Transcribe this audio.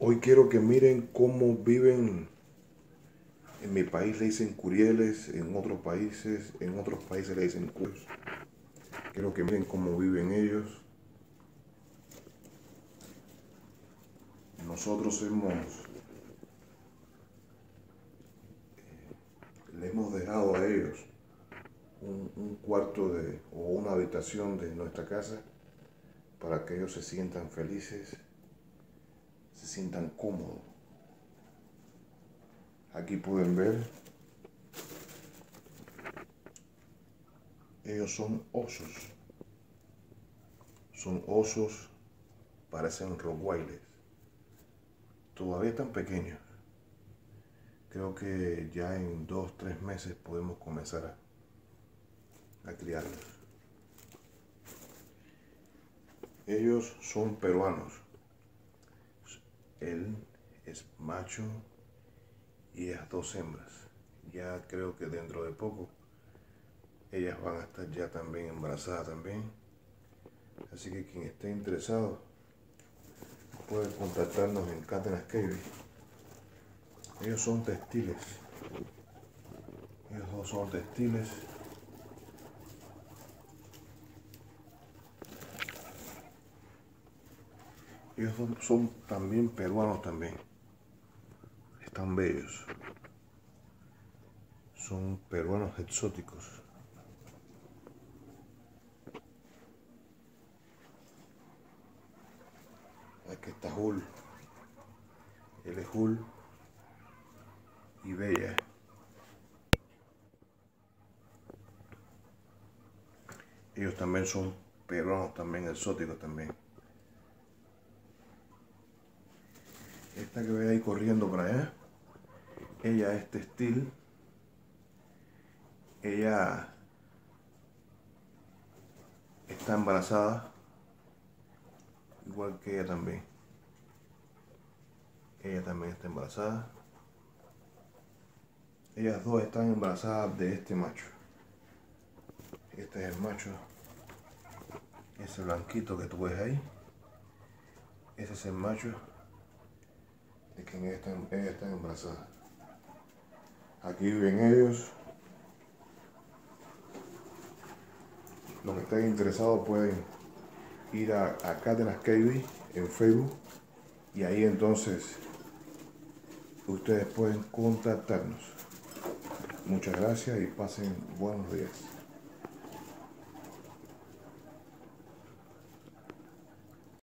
Hoy quiero que miren cómo viven. En mi país le dicen curieles, en otros países le dicen cuyos. Quiero que miren cómo viven ellos. Nosotros le hemos dejado a ellos un cuarto o una habitación de nuestra casa para que ellos se sientan felices, se sientan cómodos. Aquí pueden ver, ellos son osos, parecen rottweilers, todavía están pequeños. Creo que ya en 2-3 meses podemos comenzar a criarlos. Ellos son peruanos. Él es macho y ellas dos hembras. Ya creo que dentro de poco ellas van a estar ya también embarazadas también. Así que quien esté interesado puede contactarnos en Cadenas Cavey. Ellos son textiles. Ellos dos son textiles. Ellos son también peruanos también. Están bellos. Son peruanos exóticos. Aquí está Jul. Él es Jul y Bella. Ellos también son peruanos también, exóticos también. Esta que ve ahí corriendo para allá, ella es textil. Ella está embarazada, igual que ella también. Ella también está embarazada. Ellas dos están embarazadas de este macho. Este es el macho. Ese blanquito que tú ves ahí. Ese es el macho de quien ella está embarazada. Aquí viven ellos. Los que estén interesados pueden ir a Cadenas Cavey en Facebook y ahí entonces ustedes pueden contactarnos. Muchas gracias y pasen buenos días.